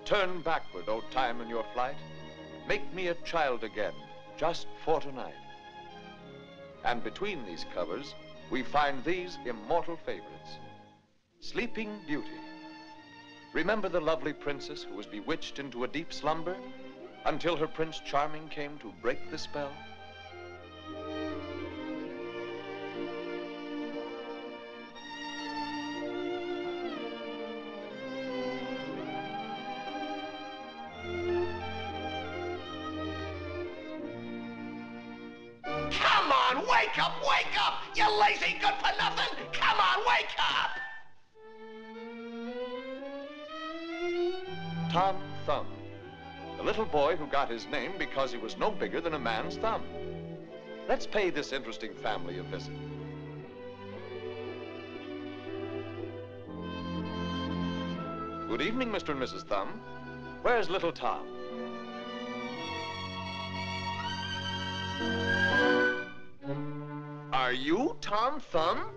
Turn backward, O time, in your flight. Make me a child again, just for tonight. And between these covers, we find these immortal favorites. Sleeping Beauty. Remember the lovely princess who was bewitched into a deep slumber until her Prince Charming came to break the spell? Come on, wake up, you lazy good-for-nothing! Come on, wake up! Tom Thumb, the little boy who got his name because he was no bigger than a man's thumb. Let's pay this interesting family a visit. Good evening, Mr. and Mrs. Thumb. Where's little Tom? Are you Tom Thumb?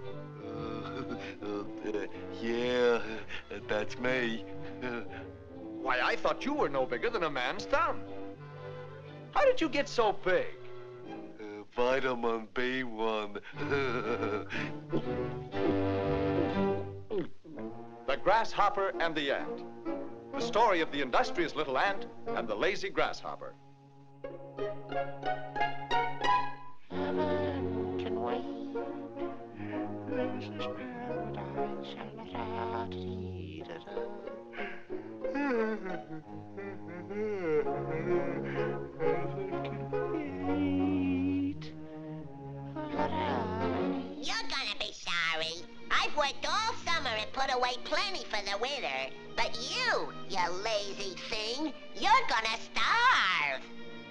Yeah, that's me. Why, I thought you were no bigger than a man's thumb. How did you get so big? Vitamin B1. The Grasshopper and the Ant. The story of the industrious little ant and the lazy grasshopper. Heaven can wait. This is paradise. You're gonna be sorry. I've worked all summer and put away plenty for the winter. But you lazy thing, you're gonna starve.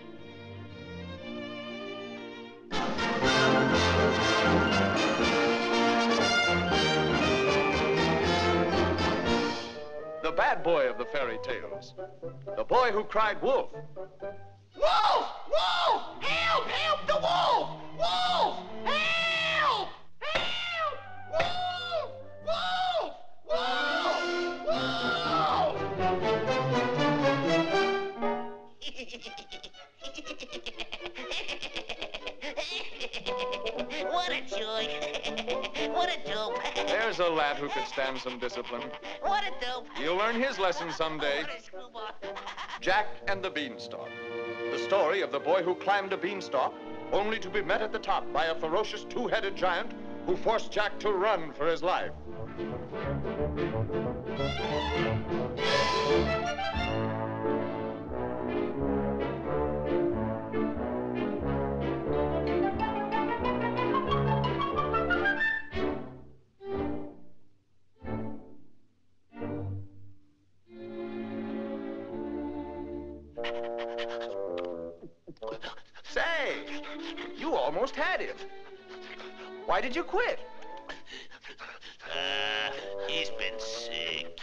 The bad boy of the fairy tales. The boy who cried wolf. Wolf! Wolf! Help! Help the wolf! Wolf! Help! Help! Wolf! Wolf! Wolf! Wolf! What a joy. What a dope. There's a lad who could stand some discipline. What a dope. He'll learn his lesson someday. What a screwball. Jack and the Beanstalk. The story of the boy who climbed a beanstalk only to be met at the top by a ferocious two-headed giant who forced Jack to run for his life. Say, you almost had him. Why did you quit? He's been sick.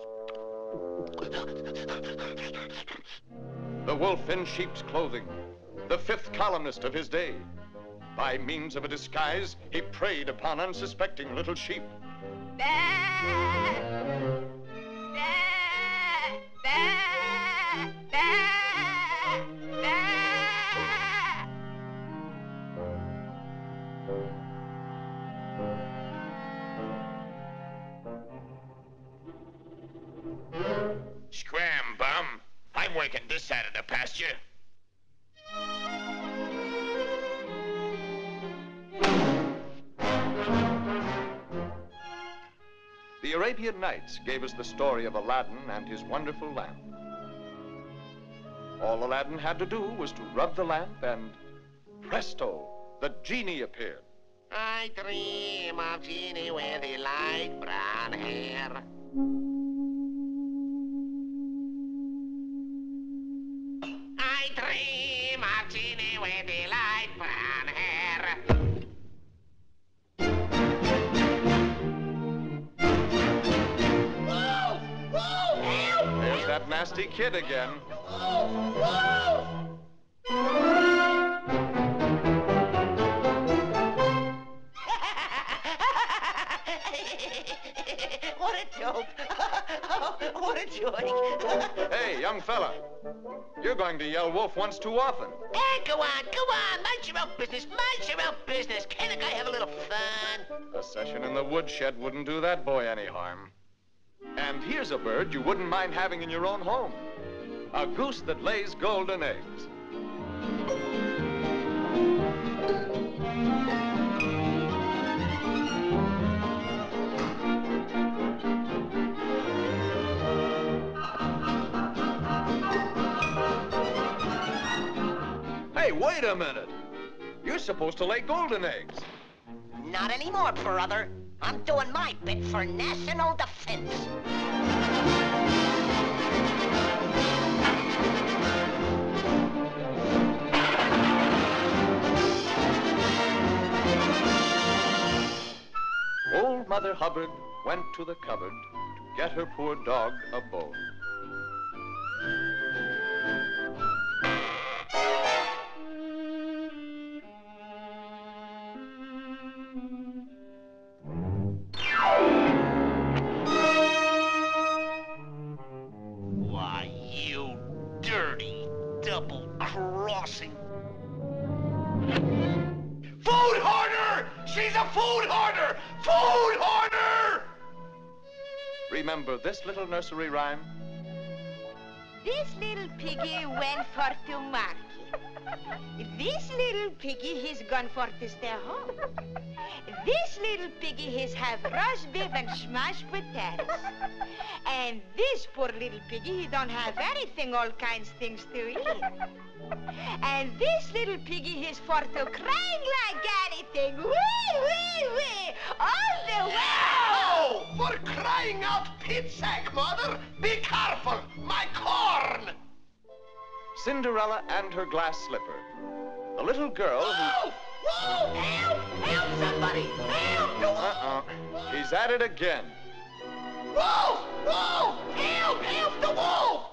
The wolf in sheep's clothing, the fifth columnist of his day. By means of a disguise, he preyed upon unsuspecting little sheep. Scram, bum. I'm working this side of the pasture. The Arabian Nights gave us the story of Aladdin and his wonderful lamp. All Aladdin had to do was to rub the lamp and presto, the genie appeared. I dream of Genie with the light brown hair. I dream of Genie with the light brown hair. Wolf! Wolf! Help! There's that nasty kid again. Wolf! Wolf! What a dope. What a joke. Shorty. Hey, young fella. You're going to yell wolf once too often. Hey, go on. Mind your own business. Can't a guy have a little fun? A session in the woodshed wouldn't do that boy any harm. And here's a bird you wouldn't mind having in your own home. A goose that lays golden eggs. Hey, wait a minute. You're supposed to lay golden eggs. Not anymore, brother. I'm doing my bit for national defense. Old Mother Hubbard went to the cupboard to get her poor dog a bone. Why, you dirty double-crossing. Food hoarder! She's a food hoarder! Food hoarder! Remember this little nursery rhyme? This little piggy went for to market. This little piggy, he's gone for to stay home. This little piggy, he's have roast beef and smashed potatoes. And this poor little piggy, he don't have anything, all kinds things to eat. And this little piggy, he's for to crying like anything. Wee, all the way. Oh, for crying out pit sack, Mother! Be careful, my corn! Cinderella and her glass slipper. The little girl who... Whoa! Whoa! Help! Help somebody! Help! He's at it again. Whoa! Whoa! Help! Help the wolf!